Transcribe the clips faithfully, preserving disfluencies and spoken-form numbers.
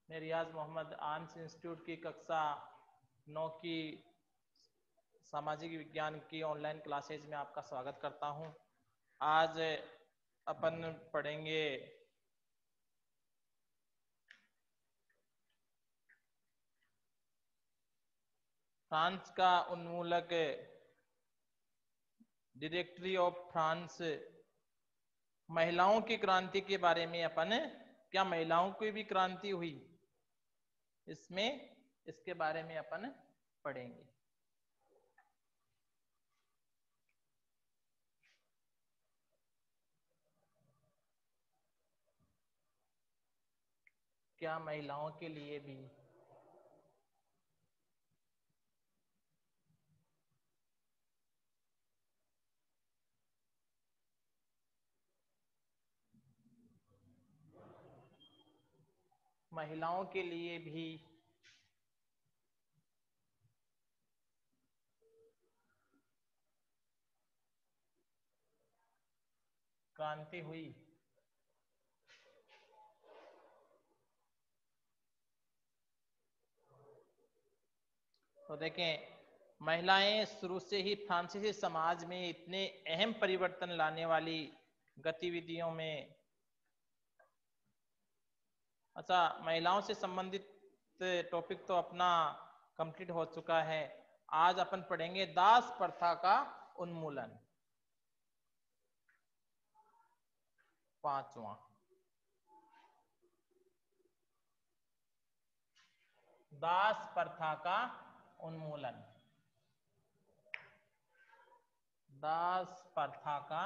मैं रियाज Mohammad arms institute की कक्षा नौ की सामाजिक विज्ञान की ऑनलाइन क्लासेज में आपका स्वागत करता हूं। आज अपन पढ़ेंगे फ्रांस का उन्मूलक, डायरेक्टरी ऑफ फ्रांस, महिलाओं की क्रांति के बारे में अपन, क्या महिलाओं की भी क्रांति हुई, इसमें इसके बारे में अपन पढ़ेंगे। क्या महिलाओं के लिए भी महिलाओं के लिए भी क्रांति हुई? तो देखें, महिलाएं शुरू से ही फ्रांसीसी समाज में इतने अहम परिवर्तन लाने वाली गतिविधियों में, अच्छा महिलाओं से संबंधित टॉपिक तो अपना कंप्लीट हो चुका है। आज अपन पढ़ेंगे दास प्रथा का उन्मूलन, पांचवा। दास प्रथा का उन्मूलन, दास प्रथा का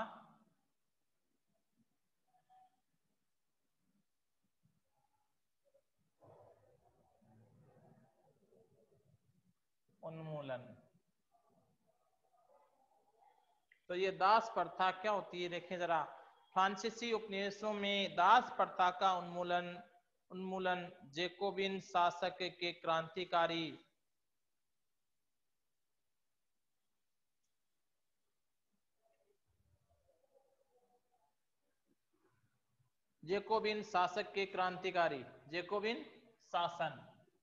उन्मूलन। तो ये दास प्रथा क्या होती है, देखें जरा। फ्रांसीसी उपनिवेशों में दास प्रथा का उन्मूलन उन्मूलन जैकोबिन शासक के क्रांतिकारी जैकोबिन शासक के क्रांतिकारी जैकोबिन शासन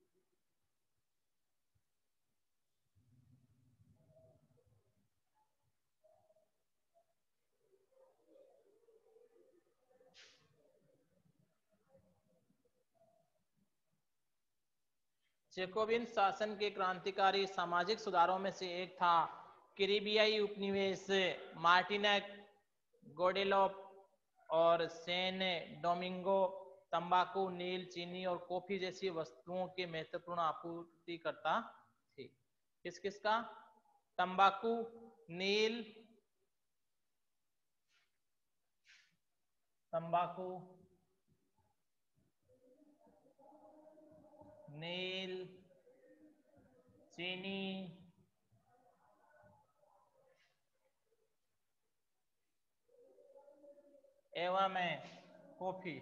जैकोबिन शासन के क्रांतिकारी सामाजिक सुधारों में से एक था कैरिबियाई उपनिवेश मार्टिनिक, ग्वाडेलूप और सैन डोमिंगो तंबाकू, नील, चीनी और कॉफी जैसी वस्तुओं के महत्वपूर्ण आपूर्तिकर्ता थे। किस किस का? तंबाकू, नील, तंबाकू, नील, चीनी एवं कॉफी।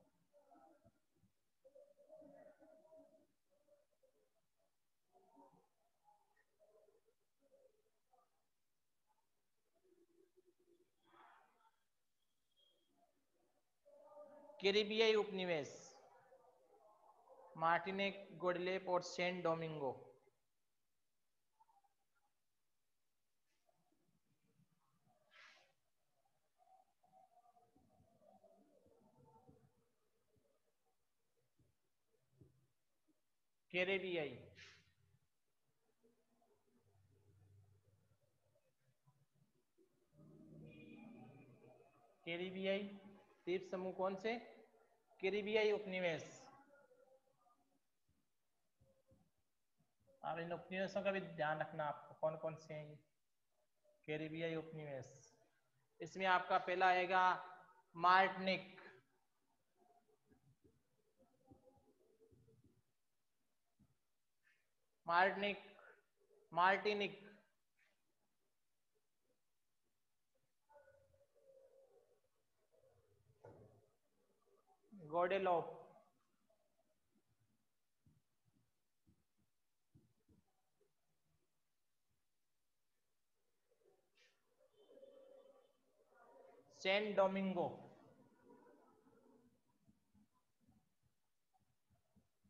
कैरिबियाई उपनिवेश मार्टिनिक, ग्वाडेलूप और सैन डोमिंगो। कैरिबियाई कैरिबियाई द्वीप समूह कौन से? कैरिबियाई उपनिवेश। अब इन उपनिवेशों का भी ध्यान रखना आपको, कौन कौन से हैं ये कैरिबियाई उपनिवेश। इसमें आपका पहला आएगा Martinique, Martinique Martinique Guadeloupe, San Domingo.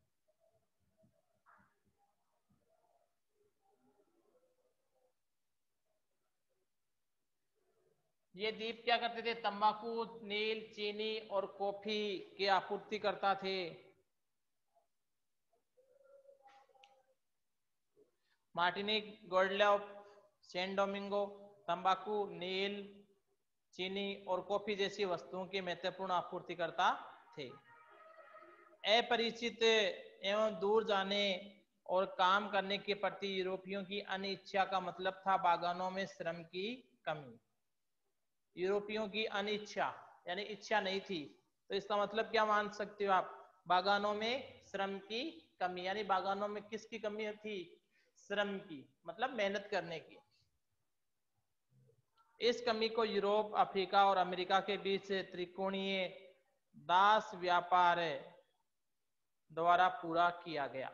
ये द्वीप क्या करते थे? तंबाकू, नील, चीनी और कॉफी के आपूर्ति करता थे। मार्टिनिक, गुएडेलूप, सैन डोमिंगो तंबाकू, नील, चीनी और कॉफी जैसी वस्तुओं के महत्वपूर्ण आपूर्तिकर्ता थे। अपरिचित एवं दूर जाने और काम करने के प्रति यूरोपियों की अनिच्छा का मतलब था बागानों में श्रम की कमी। यूरोपियों की अनिच्छा यानी इच्छा नहीं थी, तो इसका मतलब क्या मान सकते हो आप? बागानों में श्रम की कमी, यानी बागानों में किसकी कमी थी? श्रम की, मतलब मेहनत करने की। इस कमी को यूरोप, अफ्रीका और अमेरिका के बीच त्रिकोणीय दास व्यापार द्वारा पूरा किया गया।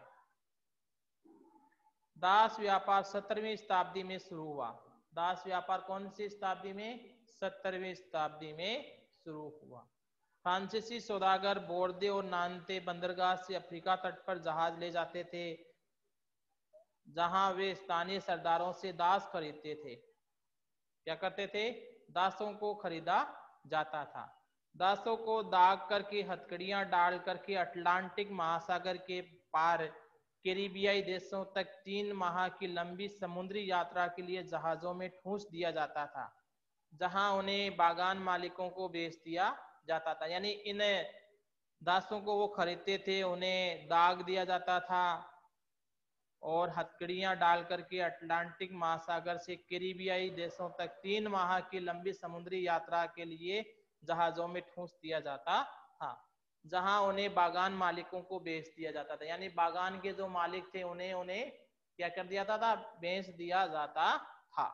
दास व्यापार सत्रहवीं शताब्दी में शुरू हुआ। दास व्यापार कौन सी शताब्दी में? सत्तरवीं शताब्दी में शुरू हुआ। फ्रांसीसी सौदागर बोर्दे और नान्ते बंदरगाह से अफ्रीका तट पर जहाज ले जाते थे, जहां वे स्थानीय सरदारों से दास खरीदते थे। क्या करते थे? दासों को खरीदा जाता था। दासों को दाग करके, हथकड़ियां डाल करके अटलांटिक महासागर के पार कैरिबियाई देशों तक तीन माह की लंबी समुद्री यात्रा के लिए जहाजों में ठूंस दिया जाता था, जहां उन्हें बागान मालिकों को बेच दिया जाता था। यानी इन दासों को वो खरीदते थे, उन्हें दाग दिया जाता था और हथकड़ियां डाल करके अटलांटिक महासागर से कैरिबियाई देशों तक तीन माह की लंबी समुद्री यात्रा के लिए जहाजों में ठूंस दिया जाता था, जहां उन्हें बागान मालिकों को बेच दिया जाता था। यानी बागान के जो मालिक थे उन्हें उन्हें क्या कर दिया था, था? बेच दिया जाता था।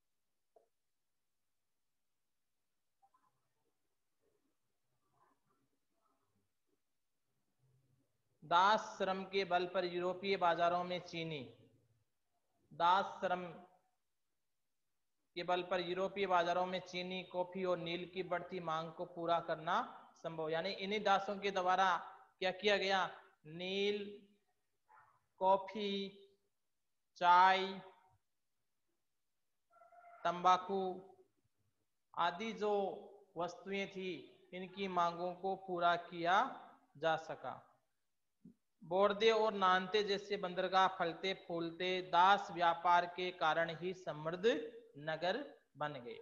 दास श्रम के बल पर यूरोपीय बाजारों में चीनी दास श्रम के बल पर यूरोपीय बाजारों में चीनी, कॉफी और नील की बढ़ती मांग को पूरा करना संभव। यानी इन्हीं दासों के द्वारा क्या किया गया? नील, कॉफी, चाय, तंबाकू आदि जो वस्तुएं थी, इनकी मांगों को पूरा किया जा सका। बोर्दे और नान्ते जैसे बंदरगाह फलते फूलते दास व्यापार के कारण ही समृद्ध नगर बन गए।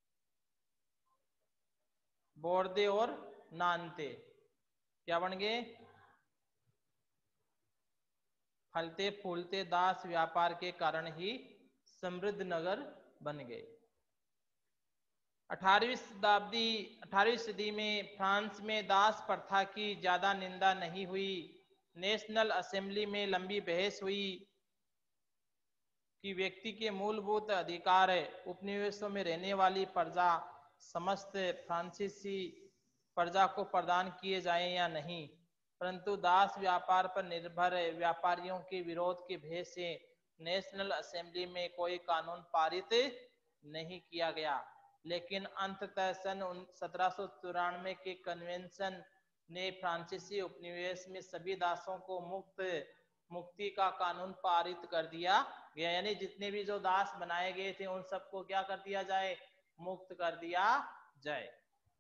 बोर्दे और नान्ते क्या बन गए? फलते फूलते दास व्यापार के कारण ही समृद्ध नगर बन गए। अठारहवीं शताब्दी अठारहवीं सदी में फ्रांस में दास प्रथा की ज्यादा निंदा नहीं हुई। नेशनल असेंबली में लंबी बहस हुई कि व्यक्ति के मूलभूत अधिकार उपनिवेशों में रहने वाली प्रजा, समस्त फ्रांसीसी प्रजा को प्रदान किए जाएं या नहीं, परंतु दास व्यापार पर निर्भर व्यापारियों के विरोध के भय से नेशनल असेंबली में कोई कानून पारित नहीं किया गया। लेकिन अंततः सन सत्रह सौ चौरानवे के कन्वेंशन ने फ्रांसीसी उपनिवेश में सभी दासों को मुक्त मुक्ति का कानून पारित कर दिया गया। यानी जितने भी जो दास बनाए गए थे उन सबको क्या कर दिया जाए? मुक्त कर दिया जाए।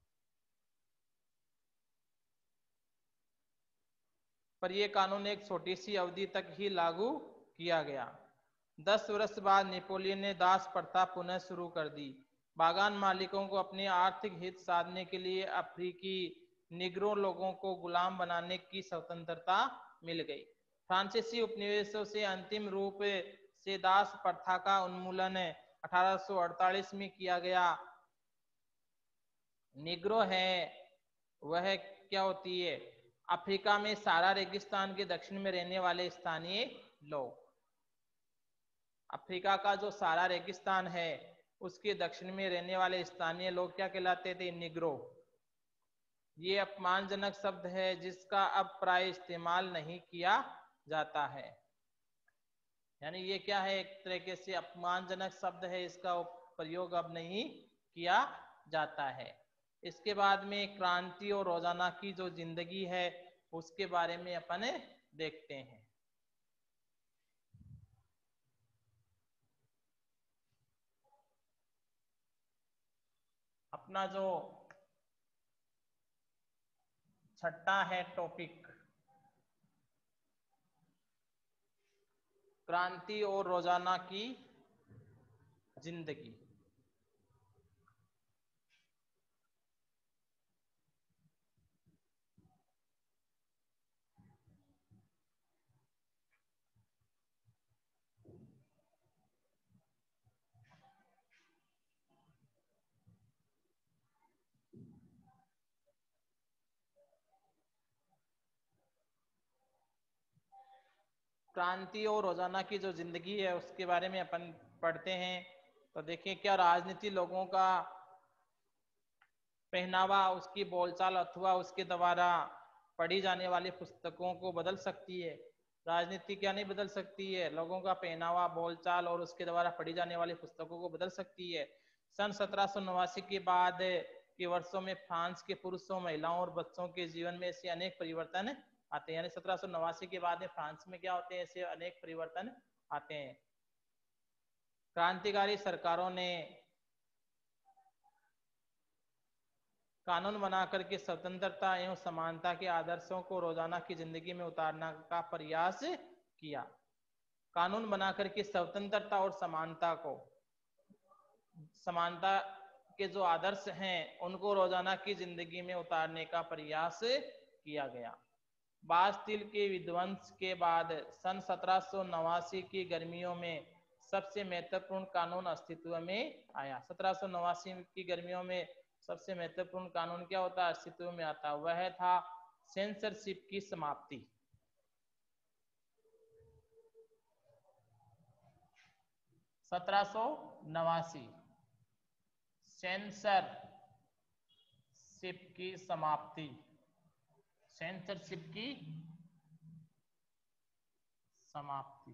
पर यह कानून एक छोटी सी अवधि तक ही लागू किया गया। दस वर्ष बाद नेपोलियन ने दास प्रथा पुनः शुरू कर दी। बागान मालिकों को अपने आर्थिक हित साधने के लिए अफ्रीकी निग्रो लोगों को गुलाम बनाने की स्वतंत्रता मिल गई। फ्रांसीसी उपनिवेशों से अंतिम रूप से दास प्रथा का उन्मूलन अठारह सौ अड़तालीस में किया गया। निग्रो है वह क्या होती है? अफ्रीका में सारा रेगिस्तान के दक्षिण में रहने वाले स्थानीय लोग। अफ्रीका का जो सारा रेगिस्तान है उसके दक्षिण में रहने वाले स्थानीय लोग क्या कहलाते थे? निग्रो। ये अपमानजनक शब्द है जिसका अब प्राय इस्तेमाल नहीं किया जाता है। यानी ये क्या है? एक तरीके से अपमानजनक शब्द है, इसका प्रयोग अब नहीं किया जाता है। इसके बाद में क्रांति और रोजाना की जो जिंदगी है उसके बारे में अपन देखते हैं। अपना जो छठा है टॉपिक, क्रांति और रोजाना की जिंदगी। क्रांति और रोजाना की जो जिंदगी है उसके बारे में अपन पढ़ते हैं। तो देखिए, क्या राजनीति लोगों का पहनावा, उसकी बोलचाल अथवा उसके द्वारा पढ़ी जाने वाली पुस्तकों को बदल सकती है? राजनीति क्या नहीं बदल सकती है? लोगों का पहनावा, बोलचाल और उसके द्वारा पढ़ी जाने वाली पुस्तकों को बदल सकती है। सन सत्रह सौ नवासी के बाद के वर्षों में फ्रांस के पुरुषों, महिलाओं और बच्चों के जीवन में ऐसे अनेक परिवर्तन आते हैं। यानी सत्रह सौ नवासी के बाद में फ्रांस में क्या होते हैं? ऐसे अनेक परिवर्तन आते हैं। क्रांतिकारी सरकारों ने कानून बनाकर के स्वतंत्रता एवं समानता के आदर्शों को रोजाना की जिंदगी में उतारने का प्रयास किया। कानून बनाकर के स्वतंत्रता और समानता को, समानता के जो आदर्श हैं उनको रोजाना की जिंदगी में उतारने का प्रयास किया गया। बास्तिल के विध्वंस के बाद सन सत्रह सौ नवासी की गर्मियों में सबसे महत्वपूर्ण कानून अस्तित्व में आया। सत्रह सौ नवासी की गर्मियों में सबसे महत्वपूर्ण कानून क्या होता है? अस्तित्व में आता, वह था सेंसरशिप की समाप्ति। सत्रह सौ नवासी, सेंसरशिप की समाप्ति, सेंसरशिप की समाप्ति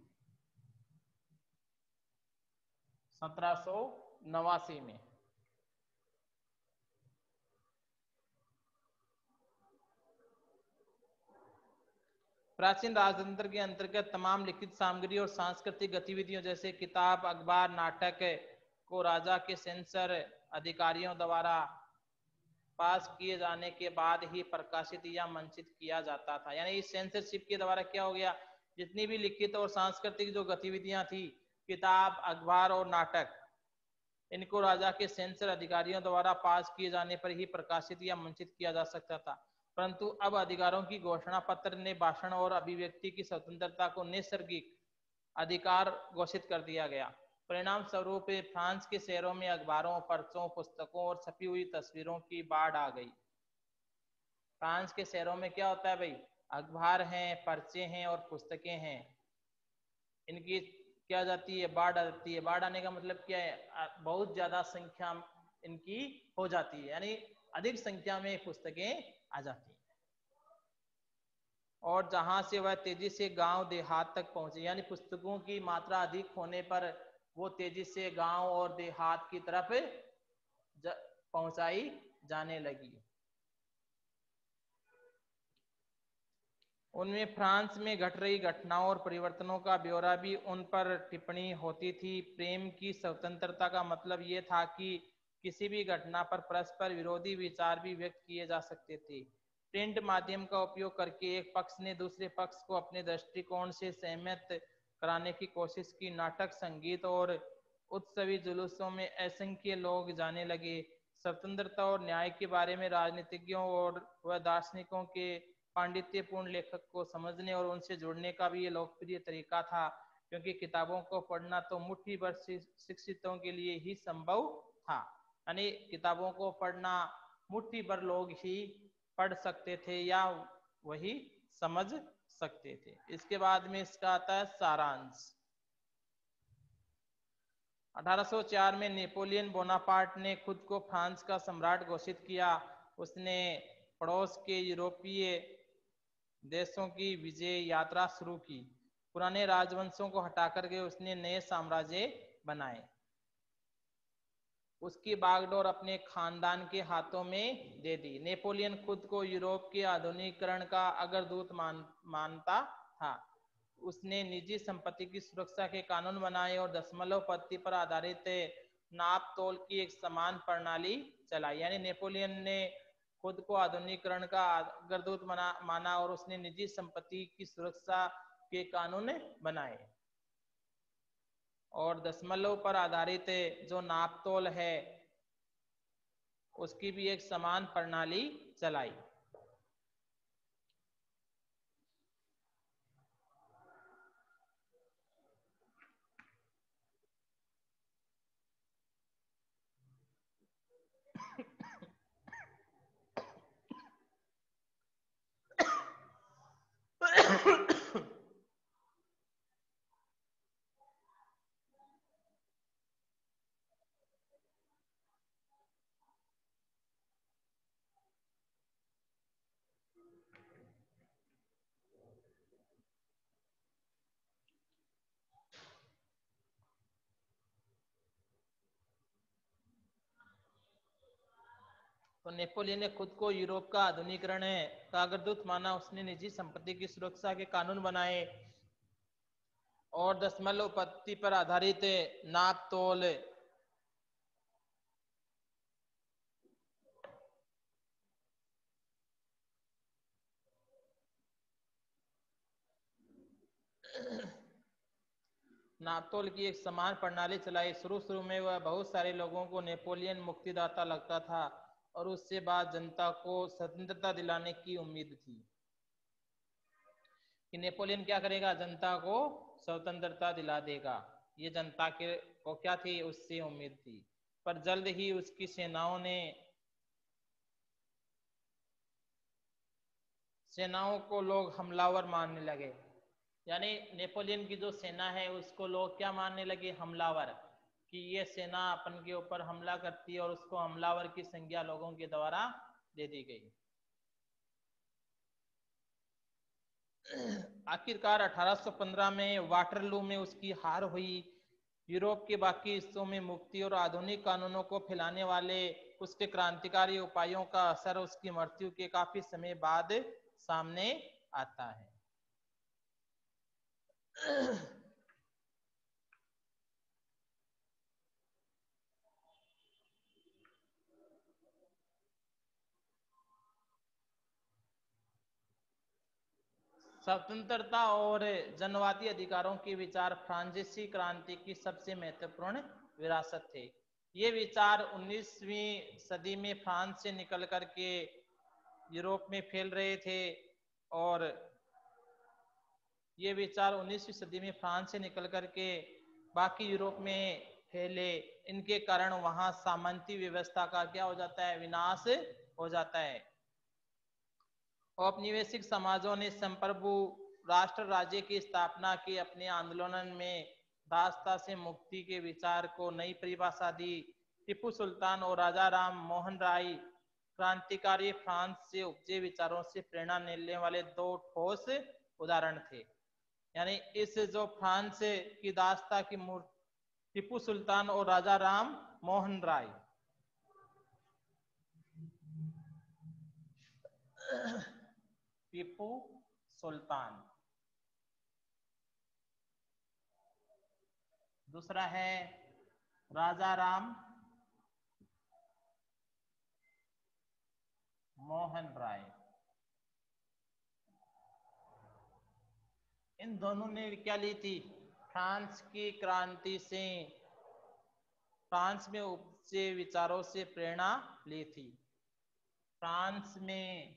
सत्रह सौ नवासी में। प्राचीन राजतंत्र के अंतर्गत तमाम लिखित सामग्री और सांस्कृतिक गतिविधियों जैसे किताब, अखबार, नाटक को राजा के सेंसर अधिकारियों द्वारा पास किए जाने के बाद ही प्रकाशित या मंचित किया जाता था। यानी इस सेंसरशिप के द्वारा क्या हो गया? जितनी भी लिखित और सांस्कृतिक जो गतिविधियां थी, किताब, अखबार और नाटक, इनको राजा के सेंसर अधिकारियों द्वारा पास किए जाने पर ही प्रकाशित या मंचित किया जा सकता था। परंतु अब अधिकारों की घोषणा पत्र ने भाषण और अभिव्यक्ति की स्वतंत्रता को नैसर्गिक अधिकार घोषित कर दिया गया। परिणाम स्वरूप फ्रांस के शहरों में अखबारों, पर्चों, पुस्तकों और छपी हुई तस्वीरों की बाढ़ आ गई। फ्रांस के शहरों में क्या होता है भाई? अखबार हैं, पर्चे हैं और पुस्तकें हैं, इनकी क्या जाती है? बाढ़ आ जाती है। बाढ़ आने का मतलब क्या है? बहुत ज्यादा संख्या इनकी हो जाती है, यानी अधिक संख्या में पुस्तकें आ जाती हैं। और जहां से वह तेजी से गांव देहात तक पहुंचे, यानी पुस्तकों की मात्रा अधिक होने पर वो तेजी से गांव और देहात की तरफ पहुंचाई जाने लगी। उनमें फ्रांस में घट रही घटनाओं और परिवर्तनों का ब्यौरा भी उन पर टिप्पणी होती थी। प्रेम की स्वतंत्रता का मतलब ये था कि किसी भी घटना पर परस्पर विरोधी विचार भी व्यक्त किए जा सकते थे। प्रिंट माध्यम का उपयोग करके एक पक्ष ने दूसरे पक्ष को अपने दृष्टिकोण से सहमत कराने की कोशिश की। नाटक, संगीत और उत्सवी जुलूसों में असंख्य लोग जाने लगे। स्वतंत्रता और न्याय के बारे में राजनीतिज्ञों और व दार्शनिकों के पांडित्यपूर्ण लेखक को समझने और उनसे जुड़ने का भी ये लोकप्रिय तरीका था, क्योंकि किताबों को पढ़ना तो मुट्ठी भर शिक्षितों के लिए ही संभव था। यानी किताबों को पढ़ना मुट्ठी भर लोग ही पढ़ सकते थे या वही समझ सकते थे। इसके बाद में इसका आता है सारांश। अठारह सौ चार में नेपोलियन बोनापार्ट ने खुद को फ्रांस का सम्राट घोषित किया। उसने पड़ोस के यूरोपीय देशों की विजय यात्रा शुरू की। पुराने राजवंशों को हटाकर के उसने नए साम्राज्य बनाए। उसकी बागडोर अपने खानदान के हाथों में दे दी। नेपोलियन खुद को यूरोप के आधुनिकीकरण का अग्रदूत मान मानता था। उसने निजी संपत्ति की सुरक्षा के कानून बनाए और दशमलव पद्धति पर आधारित नाप तोल की एक समान प्रणाली चलाई। यानी नेपोलियन ने खुद को आधुनिकीकरण का अग्रदूत माना माना और उसने निजी संपत्ति की सुरक्षा के कानून बनाए और दशमलव पर आधारित जो नाप तोल है उसकी भी एक समान प्रणाली चलाई। तो नेपोलियन ने खुद को यूरोप का आधुनिकीकरण का अग्रदूत माना। उसने निजी संपत्ति की सुरक्षा के कानून बनाए और दशमलव पद्धति पर आधारित नाप तोल नापतोल की एक समान प्रणाली चलाई। शुरू शुरू में वह बहुत सारे लोगों को नेपोलियन मुक्तिदाता लगता था और उससे बाद जनता को स्वतंत्रता दिलाने की उम्मीद थी कि नेपोलियन क्या करेगा, जनता को स्वतंत्रता दिला देगा। ये जनता के को क्या थी, उससे उम्मीद थी। पर जल्द ही उसकी सेनाओं ने सेनाओं को लोग हमलावर मानने लगे। यानी नेपोलियन की जो सेना है उसको लोग क्या मानने लगे, हमलावर, कि ये सेना अपन के ऊपर हमला करती है और उसको हमलावर की संज्ञा लोगों के द्वारा दे दी गई। आखिरकार अठारह सौ पंद्रह में वाटरलू में उसकी हार हुई। यूरोप के बाकी हिस्सों में मुक्ति और आधुनिक कानूनों को फैलाने वाले उसके क्रांतिकारी उपायों का असर उसकी मृत्यु के काफी समय बाद सामने आता है। स्वतंत्रता और जनवादी अधिकारों के विचार फ्रांसीसी क्रांति की सबसे महत्वपूर्ण विरासत थे। ये विचार उन्नीसवीं सदी में फ्रांस से निकल कर के यूरोप में फैल रहे थे और ये विचार उन्नीसवीं सदी में फ्रांस से निकल कर के बाकी यूरोप में फैले। इनके कारण वहां सामंती व्यवस्था का क्या हो जाता है, विनाश हो जाता है। औपनिवेशिक समाजों ने संप्रभु राष्ट्र राज्य की स्थापना की। अपने आंदोलन में दासता से मुक्ति के विचार को नई परिभाषा दी। टीपू सुल्तान और राजा राम मोहन राय क्रांतिकारी फ्रांस से उपजे विचारों से प्रेरणा लेने वाले दो ठोस उदाहरण थे। यानी इस जो फ्रांस की दासता की मूर्ति टीपू सुल्तान और राजा राम मोहन राय, टीपू सुल्तान, दूसरा है राजा राम मोहन राय। इन दोनों ने क्या ली थी, फ्रांस की क्रांति से, फ्रांस में उपजे विचारों से प्रेरणा ली थी। फ्रांस में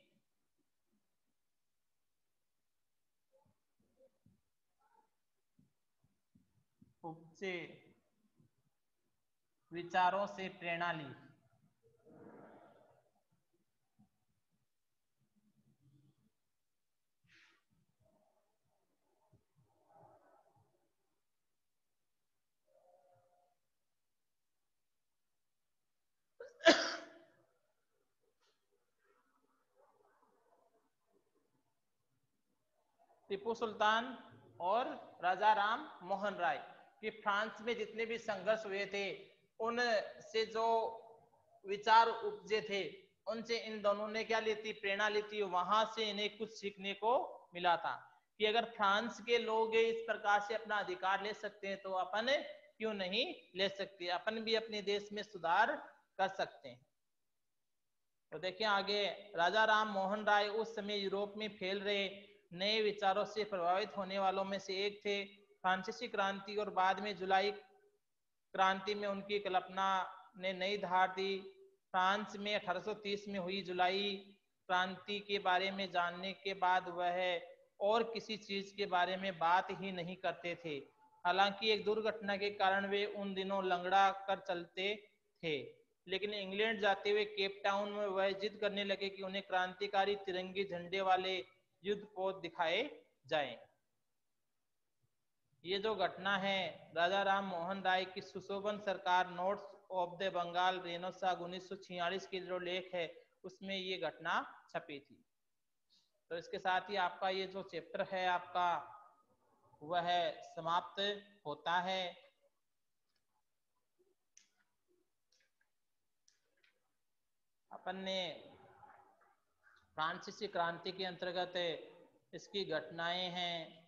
उपजे विचारों से प्रेरणा ली। टीपू सुल्तान और राजा राम मोहन राय कि फ्रांस में जितने भी संघर्ष हुए थे उनसे जो विचार उपजे थे उनसे इन दोनों ने क्या ली थी, प्रेरणा ली थी। वहां से इन्हें कुछ सीखने को मिला था कि अगर फ्रांस के लोग इस प्रकार से अपना अधिकार ले सकते हैं तो अपन क्यों नहीं ले सकती, अपन भी अपने देश में सुधार कर सकते हैं। तो देखिए आगे, राजा राम मोहन राय उस समय यूरोप में फैल रहे नए विचारों से प्रभावित होने वालों में से एक थे। फ्रांसीसी क्रांति और बाद में जुलाई क्रांति में उनकी कल्पना ने नई धार दी। फ्रांस में अठारह सौ तीस में हुई जुलाई क्रांति के बारे में जानने के बाद वह और किसी चीज के बारे में बात ही नहीं करते थे। हालांकि एक दुर्घटना के कारण वे उन दिनों लंगड़ा कर चलते थे, लेकिन इंग्लैंड जाते हुए केप टाउन में वह जिद करने लगे कि उन्हें क्रांतिकारी तिरंगे झंडे वाले युद्ध पोत दिखाए जाएं। ये जो घटना है, राजा राम मोहन राय की Sushobhan Sarkar notes of the Bengal renaissance उन्नीस सौ छियालीस के जो लेख है उसमें ये घटना छपी थी। तो इसके साथ ही आपका ये जो चैप्टर है आपका वह समाप्त होता है। अपन ने फ्रांसीसी क्रांति के अंतर्गत इसकी घटनाएं हैं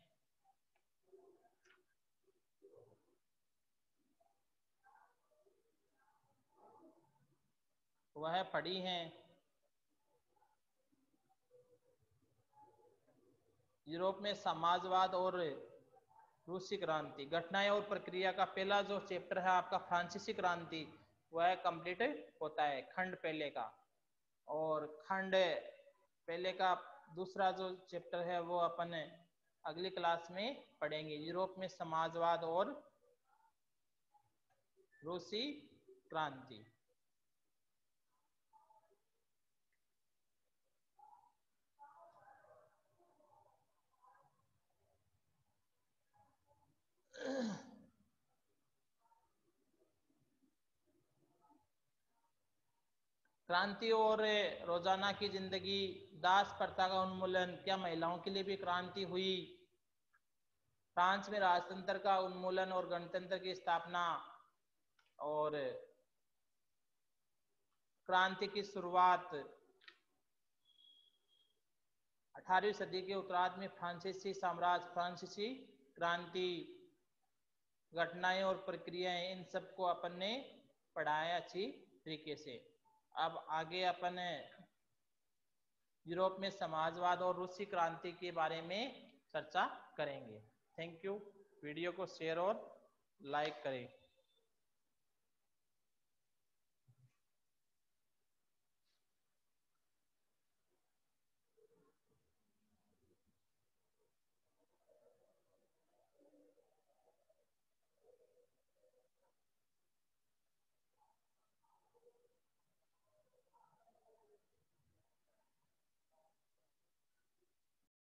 वह पढ़ी हैं। यूरोप में समाजवाद और रूसी क्रांति, घटनाएं और प्रक्रिया का पहला जो चैप्टर है आपका फ्रांसीसी क्रांति वह कंप्लीट होता है, खंड पहले का। और खंड पहले का दूसरा जो चैप्टर है वो अपन अगली क्लास में पढ़ेंगे, यूरोप में समाजवाद और रूसी क्रांति। क्रांति और रोजाना की जिंदगी, दास प्रथा का उन्मूलन, क्या महिलाओं के लिए भी क्रांति हुई? फ्रांस में राजतंत्र का उन्मूलन और गणतंत्र की स्थापना, और क्रांति की शुरुआत अठारहवीं सदी के उत्तरार्ध में फ्रांसीसी साम्राज्य, फ्रांसीसी क्रांति, घटनाएं और प्रक्रियाएं, इन सबको अपन ने पढ़ाया अच्छी तरीके से। अब आगे अपन यूरोप में समाजवाद और रूसी क्रांति के बारे में चर्चा करेंगे। Thank you. वीडियो को शेयर और लाइक करें।